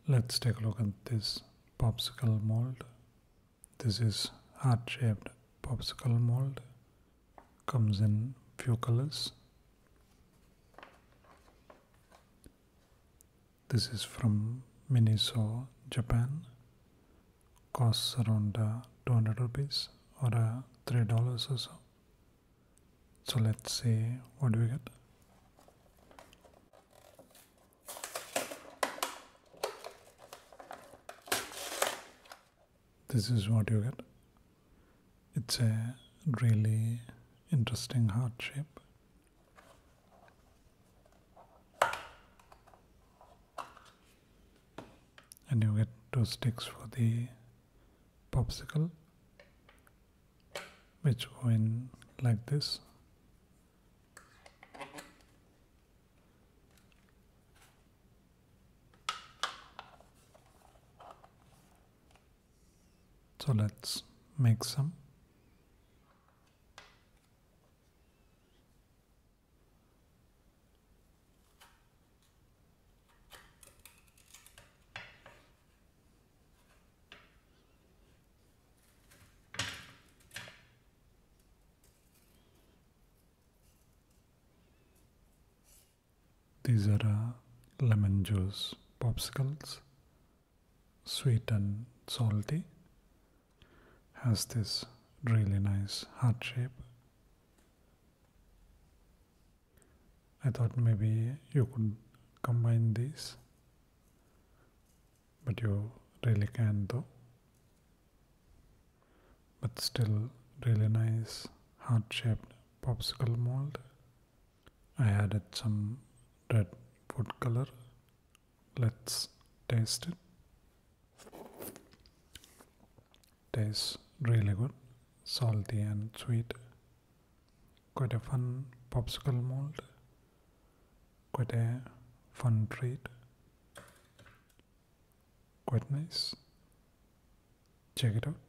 Let's take a look at this popsicle mold. This is heart-shaped popsicle mold. Comes in few colors. This is from Miniso, Japan. Costs around 200 rupees or $3 or so. So let's see what do we get. This is what you get. It's a really interesting heart shape. And you get 2 sticks for the popsicle, which go in like this. So let's make some. These are lemon juice popsicles, sweet and salty. Has this really nice heart shape. I thought maybe you could combine these, but you really can though. But still really nice heart shaped popsicle mold. I added some red food color. Let's taste it. Tastes really good, salty and sweet. Quite a fun popsicle mold. Quite a fun treat. Quite nice. Check it out.